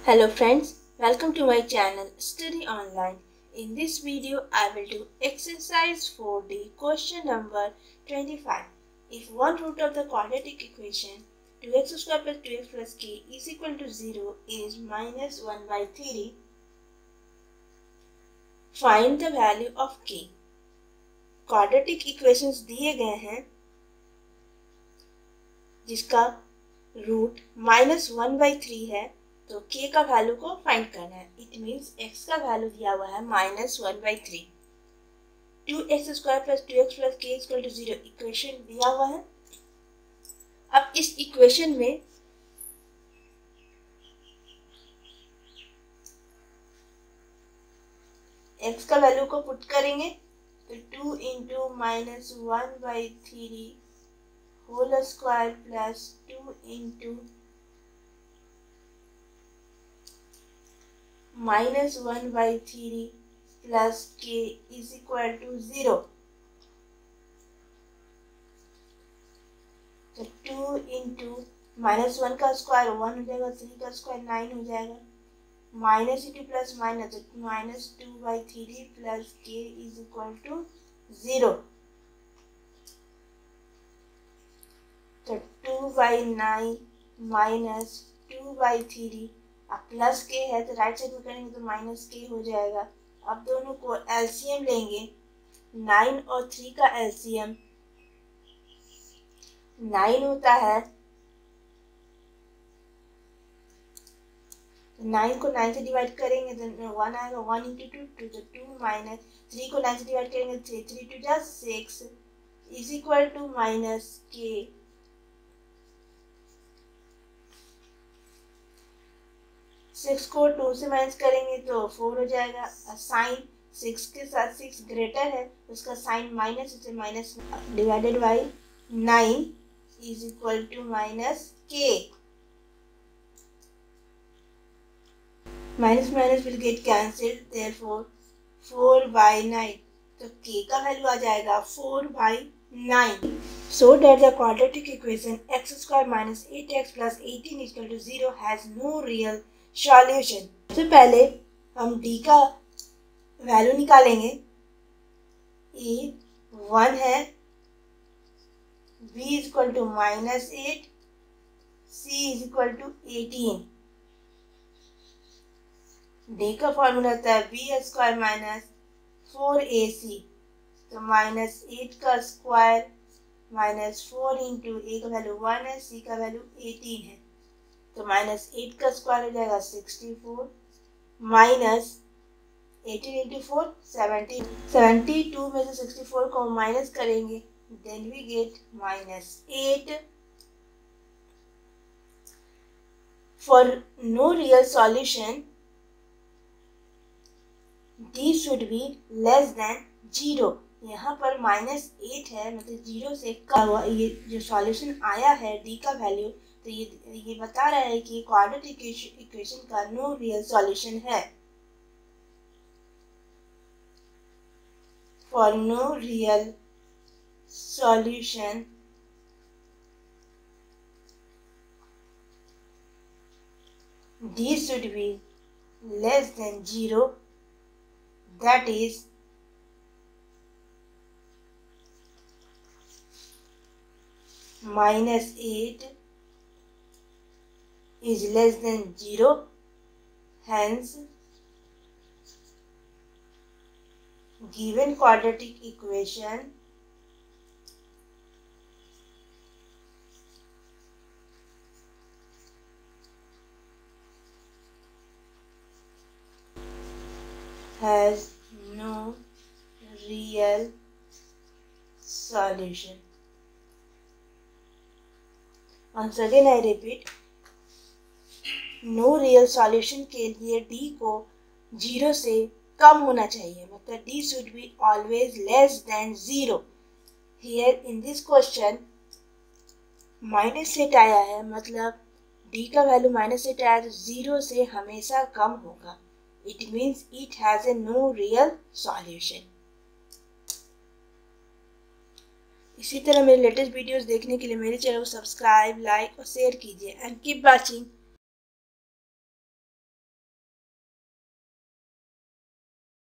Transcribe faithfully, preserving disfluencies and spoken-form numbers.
Hello friends, welcome to my channel Study Online. In this video, I will do exercise four D question number twenty-five. If one root of the quadratic equation two x square plus two x plus k is equal to zero is minus one by three, find the value of k. Quadratic equations दिए गए हैं जिसका root minus one by three है, तो k का value को find करना है। इट मीन्स x का वैल्यू दिया हुआ है minus one by three. Two x square plus two x plus k equal to zero equation दिया हुआ है। अब इस इक्वेशन में x का वैल्यू को पुट करेंगे तो two into minus one by three whole square plus two into minus one by three plus k is equal to zero. तो टू इंटू माइनस वन का स्क्वायर वन हो जाएगा, three का square nine हो जाएगा, minus into plus minus minus two by three plus k is equal to zero. तो two by nine minus two by three, अब plus k है तो राइट साइड में करेंगे तो माइनस के हो जाएगा। अब दोनों को एलसीएम लेंगे, नाइन और थ्री का एलसीएम नाइन होता है। नाइन को नाइन से डिवाइड करेंगे तो वन आएगा, वन इंटू टू टू तो टू माइनस थ्री को नाइन से डिवाइड करेंगे थ्री थ्री टू जा six is equal to minus k. Six को टू से माइनस करेंगे तो फोर हो जाएगा। साइन सिक्स के साथ सिक्स ग्रेटर है, उसका साइन माइनस इसे minus divided by nine is equal to minus k. Minus minus will get cancelled, therefore four by nine, तो के का वैल्यू आ जाएगा four by nine. So that the quadratic equation x square minus eight x plus eighteen is equal to zero has no real solution. सबसे पहले हम d का value निकालेंगे। A one है, b is equal to minus eight, c is equal to eighteen. d का formula होता है b square minus four a c, तो माइनस एट का square minus four into a का वैल्यू वन है, सी का वैल्यू एटीन है, तो माइनस एट का स्क्वायर हो जाएगा sixty four, minus eighteen into four seventy, seventy two में से सिक्सटी फोर को माइनस करेंगे then we get minus eight. For no real solution d should be less than zero. यहाँ पर माइनस एट है, मतलब जीरो से कम हुआ। ये जो सॉल्यूशन आया है d का वैल्यू, तो ये ये बता रहा है कि क्वाड्रेटिक इक्वेशन का नो रियल सॉल्यूशन है। For no real solution d should be less than zero, that is minus eight is less than zero, hence given quadratic equation has no real solution. Once again I repeat, no real solution के लिए d को zero से कम होना चाहिए, मतलब d should be always less than zero. Here in this question minus eight आया है, मतलब d का वैल्यू माइनस एट आया तो जीरो से हमेशा कम होगा। It means it has a no real solution. इसी तरह मेरे लेटेस्ट वीडियोस देखने के लिए मेरे चैनल को सब्सक्राइब, लाइक और शेयर कीजिए एंड कीप वॉचिंग।